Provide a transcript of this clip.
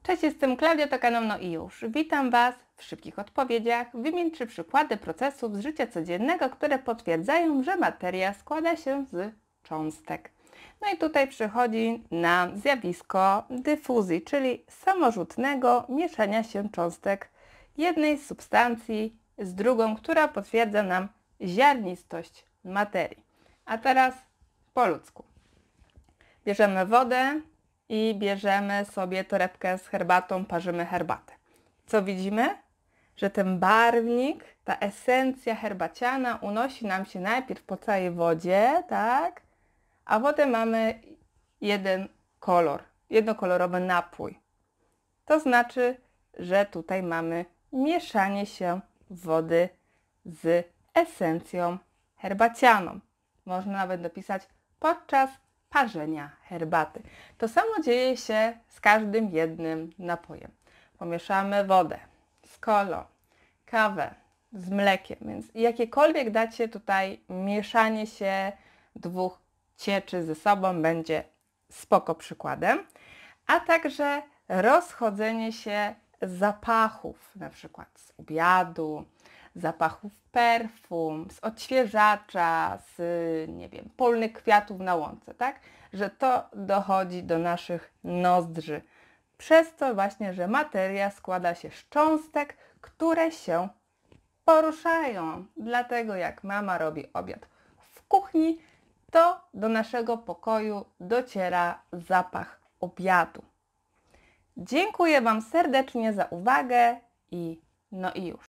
Cześć, jestem Klaudia, to kanał No i już. Witam Was w szybkich odpowiedziach. Wymień 3 przykłady procesów z życia codziennego, które potwierdzają, że materia składa się z cząstek. No i tutaj przychodzi nam zjawisko dyfuzji, czyli samorzutnego mieszania się cząstek jednej substancji z drugą, która potwierdza nam ziarnistość materii. A teraz po ludzku. Bierzemy wodę i bierzemy sobie torebkę z herbatą, parzymy herbatę. Co widzimy? Że ten barwnik, ta esencja herbaciana unosi nam się najpierw po całej wodzie, tak? A potem mamy jeden kolor, jednokolorowy napój. To znaczy, że tutaj mamy mieszanie się wody z esencją herbacianą. Można nawet dopisać podczas parzenia herbaty. To samo dzieje się z każdym jednym napojem. Pomieszamy wodę z kolą, kawę z mlekiem, więc jakiekolwiek dacie tutaj mieszanie się dwóch cieczy ze sobą będzie spoko przykładem, a także rozchodzenie się zapachów, na przykład z obiadu, zapachów perfum, z odświeżacza, z, nie wiem, polnych kwiatów na łące, tak? Że to dochodzi do naszych nozdrzy. Przez to właśnie, że materia składa się z cząstek, które się poruszają. Dlatego jak mama robi obiad w kuchni, to do naszego pokoju dociera zapach obiadu. Dziękuję Wam serdecznie za uwagę i no i już.